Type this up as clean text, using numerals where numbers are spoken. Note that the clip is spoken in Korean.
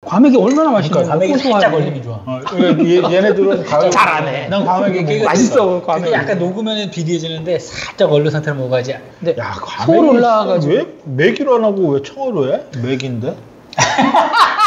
과메기 얼마나 맛있는 거야. 과메기 살짝 걸리면 좋아. 그러니까 얘네들은 잘하네. 난 과메기 맛있어. 과메기. 약간 녹으면 비리해지는데 살짝 얼른 상태로 먹어야지. 근데 야, 서울 올라가가지고 왜 맥이로 안 하고 왜 청어로 해? 맥인데?